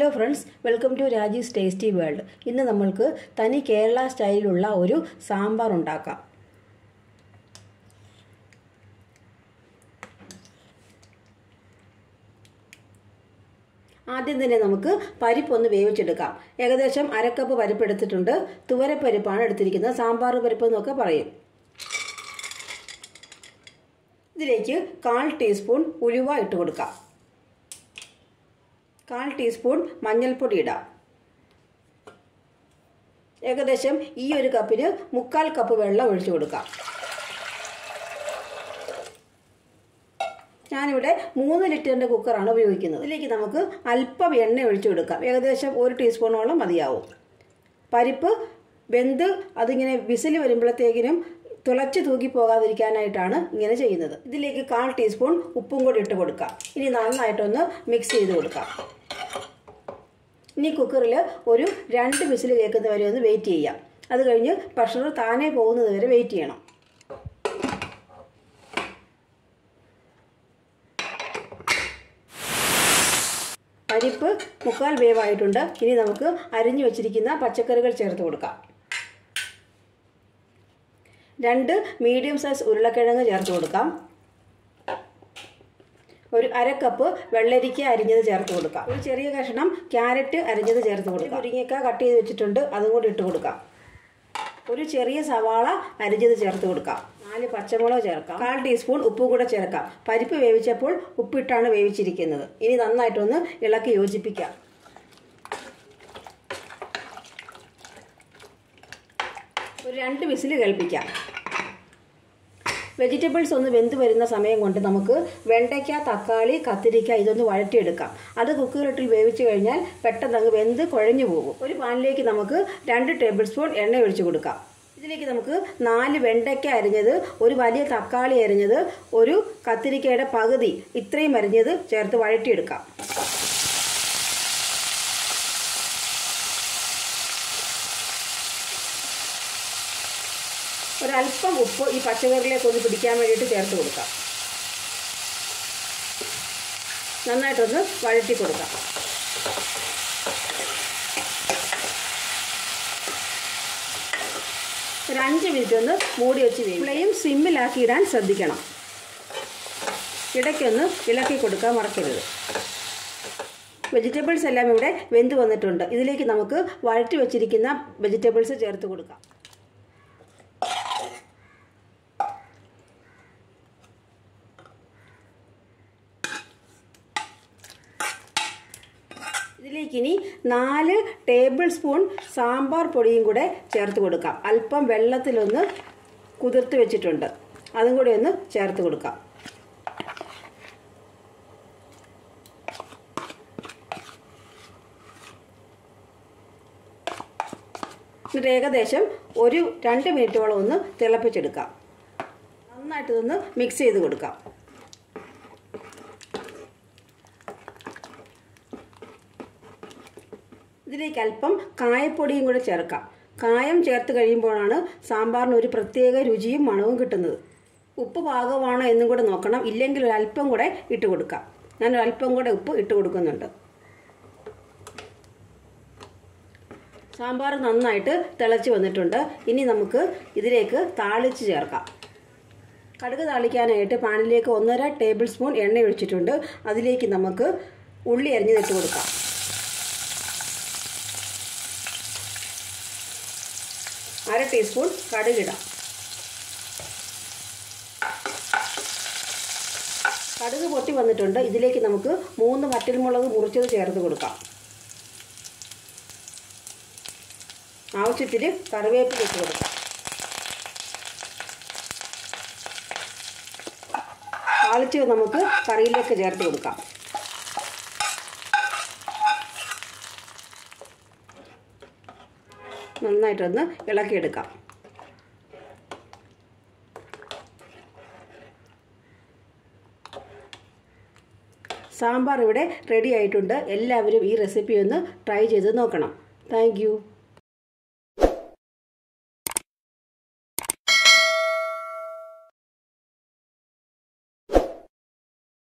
Hello friends, welcome to Raji's tasty world. ഇന്ന് നമ്മൾക്ക് തനി കേരള സ്റ്റൈലിലുള്ള ഒരു സാമ്പാർ ഉണ്ടാക്കാം. ആദ്യം തന്നെ നമുക്ക് പരിപ്പൊന്ന് വേവിച്ചെടുക്കാം. ഏകദേശം അരക്കപ്പ് പരിപ്പ് എടുത്തിട്ടുണ്ട്. തുവരപ്പരിപ്പാണ് എടുത്തിരിക്കുന്നത്. സാമ്പാർ പരിപ്പ് എന്നൊക്കെ പറയും. ഇതിലേക്ക് 1/4 ടീസ്പൂൺ ഉലുവ ഇട്ട് കൊടുക്കാം. 1/4 ടീസ്പൂൺ മഞ്ഞൾപ്പൊടി ഇടാം. ഏകദേശം ഈ ഒരു കപ്പിന് 3/4 കപ്പ് വെള്ളം ഒഴിച്ചു കൊടുക്കാം. ഞാനിവിടെ 3 ലിറ്ററിൻ്റെ കുക്കറാണ് ഉപയോഗിക്കുന്നത്. ഇതിലേക്ക് നമുക്ക് അല്പം എണ്ണ ഒഴിച്ചു കൊടുക്കാം. ഏകദേശം 1 ടീസ്പൂണോളം മതിയാവും. പരിപ്പ് വെന്ത് അതിങ്ങനെ വിസിൽ വരുമ്പോഴത്തേക്കിനും തുളച്ച് തൂക്കി പോകാതിരിക്കാനായിട്ടാണ് ഇങ്ങനെ ചെയ്യുന്നത്. ഇതിലേക്ക് 1/4 ടീസ്പൂൺ ഉപ്പും കൂടി ഇട്ട് കൊടുക്കാം. ഇനി നന്നായിട്ടൊന്ന് മിക്സ് ചെയ്ത് കൊടുക്കാം. ഇനി കുക്കറിൽ ഒരു 2 വിസിൽ കേൾക്കുന്നത് വരെ ഒന്ന് വെയിറ്റ് ചെയ്യാം. അത് കഴിഞ്ഞ് പ്രഷർ താനേ പോകുന്നത് വരെ വെയിറ്റ് ചെയ്യണം. പരിപ്പ് 3/4 വേവായിട്ടുണ്ട്. ഇനി നമുക്ക് അരിഞ്ഞു വെച്ചിരിക്കുന്ന പച്ചക്കറികൾ ചേർത്ത് കൊടുക്കാം. 2 മീഡിയം സൈസ് ഉരുളക്കിഴങ്ങ് ചേർത്ത് കൊടുക്കാം. ഒരു 1/2 കപ്പ് വെള്ളരിക്ക അരിഞ്ഞത് ചേർത്ത് കൊടുക്കാം. ഒരു ചെറിയ കഷ്ണം ക്യാരറ്റ് അരിഞ്ഞത് ചേർത്ത് കൊടുക്കാം. മുരിങ്ങക്ക കട്ട് ചെയ്ത് വെച്ചിട്ടുണ്ട്, അതും കൂടി ഇട്ട് കൊടുക്കാം. ഒരു ചെറിയ സവാള അരിഞ്ഞത് ചേർത്ത് കൊടുക്കാം. 4 പച്ചമുളക് ചേർക്കാം. 1/4 ടീസ്പൂൺ ഉപ്പും കൂടെ ചേർക്കാം. പരിപ്പ് വേവിച്ചപ്പോൾ ഉപ്പിട്ടാണ് വേവിച്ചിരിക്കുന്നത്. ഇനി നന്നായിട്ടൊന്ന് ഇളക്കി യോജിപ്പിക്കാം. ഒരു 2 വിസിൽ കേൾപ്പിക്കാം. വെജിറ്റബിൾസ് ഒന്ന് വെന്ത് വരുന്ന സമയം കൊണ്ട് നമുക്ക് വെണ്ടയ്ക്ക, തക്കാളി, കത്തിരിക്ക ഇതൊന്ന് വഴറ്റിയെടുക്കാം. അത് കുക്കറിലിട്ട് വേവിച്ച് കഴിഞ്ഞാൽ പെട്ടെന്ന് അങ്ങ് വെന്ത് കുഴഞ്ഞു പോകും. ഒരു പാനിലേക്ക് നമുക്ക് 2 ടേബിൾ സ്പൂൺ എണ്ണ ഒഴിച്ചു കൊടുക്കാം. ഇതിലേക്ക് നമുക്ക് 4 വെണ്ടയ്ക്ക അരിഞ്ഞത്, ഒരു വലിയ തക്കാളി അരിഞ്ഞത്, ഒരു കത്തിരിക്കയുടെ പകുതി ഇത്രയും അരിഞ്ഞത് ചേർത്ത് വഴറ്റിയെടുക്കാം. ഒരല്പം ഉപ്പ് ഈ പച്ചക്കറിയിലേക്ക് ഒന്ന് പിടിക്കാൻ വേണ്ടിയിട്ട് ചേർത്ത് കൊടുക്കാം. നന്നായിട്ടൊന്ന് വഴറ്റി കൊടുക്കാം. ഒരു 5 മിനിറ്റ് ഒന്ന് മൂടി വെച്ച് വേവിക്കും. ഫ്ലെയിം സിമ്മിലാക്കി ഇടാൻ ശ്രദ്ധിക്കണം. ഇടയ്ക്കൊന്ന് ഇളക്കി കൊടുക്കാൻ മറക്കരുത്. വെജിറ്റബിൾസ് എല്ലാം ഇവിടെ വെന്ത് വന്നിട്ടുണ്ട്. ഇതിലേക്ക് നമുക്ക് വഴറ്റി വെച്ചിരിക്കുന്ന വെജിറ്റബിൾസ് ചേർത്ത് കൊടുക്കാം. ഇതിലേക്ക് ഇനി 4 ടേബിൾ സ്പൂൺ സാമ്പാർ പൊടിയും കൂടെ ചേർത്ത് കൊടുക്കാം. അല്പം വെള്ളത്തിലൊന്ന് കുതിർത്ത് വെച്ചിട്ടുണ്ട്, അതും കൂടി ഒന്ന് ചേർത്ത് കൊടുക്കാം. എന്നിട്ട് ഏകദേശം ഒരു 2 മിനിറ്റോളം ഒന്ന് തിളപ്പിച്ചെടുക്കാം. നന്നായിട്ട് ഇതൊന്ന് മിക്സ് ചെയ്ത് കൊടുക്കാം. ഇതിലേക്ക് അല്പം കായപ്പൊടിയും കൂടെ ചേർക്കാം. കായം ചേർത്ത് കഴിയുമ്പോഴാണ് സാമ്പാറിന് ഒരു പ്രത്യേക രുചിയും മണവും കിട്ടുന്നത്. ഉപ്പ് പാകമാണോ എന്നും കൂടെ നോക്കണം. ഇല്ലെങ്കിൽ ഒരല്പം കൂടെ ഇട്ട് കൊടുക്കാം. ഞാനൊരല്പം കൂടെ ഉപ്പ് ഇട്ട് കൊടുക്കുന്നുണ്ട്. സാമ്പാർ നന്നായിട്ട് തിളച്ച് വന്നിട്ടുണ്ട്. ഇനി നമുക്ക് ഇതിലേക്ക് താളിച്ച് ചേർക്കാം. കടുക് താളിക്കാനായിട്ട് പാനിലേക്ക് 1.5 ടേബിൾ സ്പൂൺ എണ്ണ ഒഴിച്ചിട്ടുണ്ട്. അതിലേക്ക് നമുക്ക് ഉള്ളി അരിഞ്ഞിട്ട് കൊടുക്കാം. 1/2 ടീസ്പൂൺ കടുകിടാം. കടുക് പൊട്ടി വന്നിട്ടുണ്ട്. ഇതിലേക്ക് നമുക്ക് 3 വറ്റൽമുളക് മുറിച്ചത് ചേർത്ത് കൊടുക്കാം. ആവശ്യത്തിന് കറിവേപ്പില ഇട്ട് കൊടുക്കാം. താളിച്ച് നമുക്ക് കറിയിലേക്ക് ചേർത്ത് കൊടുക്കാം. നന്നായിട്ടൊന്ന് ഇളക്കിയെടുക്കാം. സാമ്പാർ ഇവിടെ റെഡി ആയിട്ടുണ്ട്. എല്ലാവരും ഈ റെസിപ്പി ഒന്ന് ട്രൈ ചെയ്ത് നോക്കണം. Thank U.